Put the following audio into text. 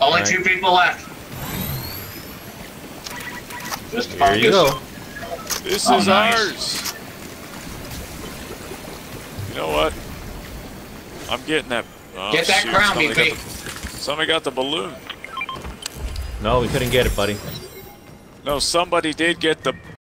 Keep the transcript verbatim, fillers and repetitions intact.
Only right. two people left. Just Here you go. This Oh, is nice. ours. You know what? I'm getting that. Oh, Get that shoot, crown, somebody B got P. the- Somebody got the balloon. No, we couldn't get it, buddy. No, somebody did get the